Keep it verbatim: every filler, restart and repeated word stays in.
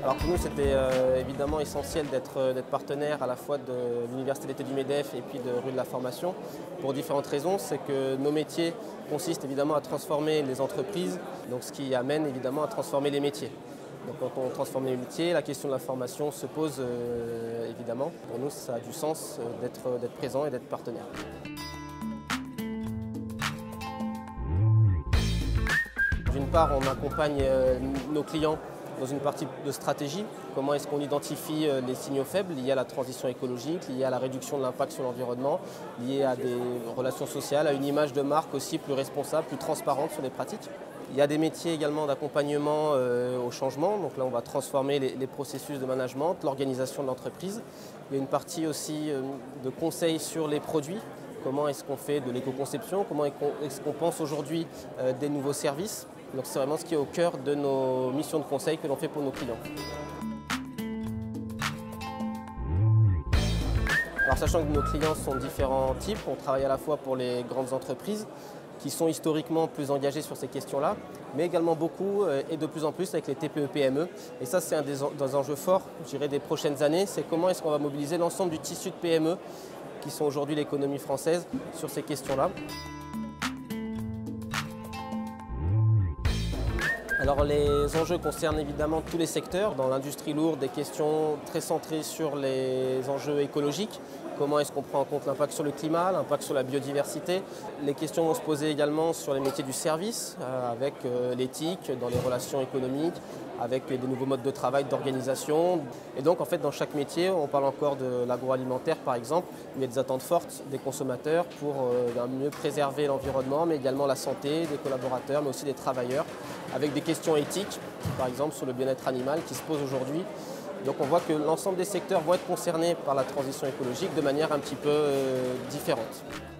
Alors pour nous, c'était euh, évidemment essentiel d'être euh, d'être partenaire à la fois de l'Université d'été du MEDEF et puis de Rue de la Formation pour différentes raisons. C'est que nos métiers consistent évidemment à transformer les entreprises, donc ce qui amène évidemment à transformer les métiers. Donc quand on transforme les métiers, la question de la formation se pose euh, évidemment. Pour nous, ça a du sens euh, d'être d'être présent et d'être partenaire. D'une part, on accompagne euh, nos clients dans une partie de stratégie. Comment est-ce qu'on identifie les signaux faibles liés à la transition écologique, liés à la réduction de l'impact sur l'environnement, liés à des relations sociales, à une image de marque aussi plus responsable, plus transparente sur les pratiques. Il y a des métiers également d'accompagnement euh, au changement. Donc là, on va transformer les, les processus de management, l'organisation de l'entreprise. Il y a une partie aussi euh, de conseil sur les produits. Comment est-ce qu'on fait de l'éco-conception? Comment est-ce qu'on pense aujourd'hui euh, des nouveaux services? Donc c'est vraiment ce qui est au cœur de nos missions de conseil que l'on fait pour nos clients. Alors sachant que nos clients sont de différents types, on travaille à la fois pour les grandes entreprises qui sont historiquement plus engagées sur ces questions-là, mais également beaucoup euh, et de plus en plus avec les T P E P M E. Et ça c'est un des, des enjeux forts, je dirais, des prochaines années, c'est comment est-ce qu'on va mobiliser l'ensemble du tissu de P M E qui sont aujourd'hui l'économie française sur ces questions-là. Alors les enjeux concernent évidemment tous les secteurs. Dans l'industrie lourde, des questions très centrées sur les enjeux écologiques. Comment est-ce qu'on prend en compte l'impact sur le climat, l'impact sur la biodiversité. Les questions vont se poser également sur les métiers du service, euh, avec euh, l'éthique dans les relations économiques, avec des nouveaux modes de travail, d'organisation. Et donc en fait dans chaque métier, on parle encore de l'agroalimentaire par exemple, il y a des attentes fortes des consommateurs pour euh, mieux préserver l'environnement, mais également la santé des collaborateurs, mais aussi des travailleurs, avec des questions éthiques, par exemple sur le bien-être animal qui se posent aujourd'hui. Donc on voit que l'ensemble des secteurs vont être concernés par la transition écologique de manière un petit peu euh, différente.